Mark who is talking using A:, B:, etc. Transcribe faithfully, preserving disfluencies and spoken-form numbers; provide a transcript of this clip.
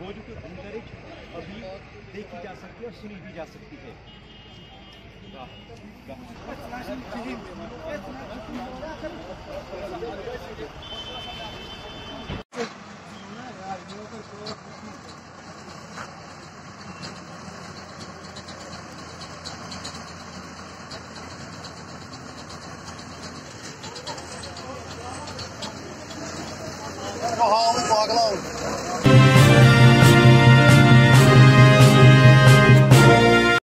A: गोली की गुंजरिश अभी देखी जा सकती है और सुनी भी जा सकती है।
B: Go home, walk alone.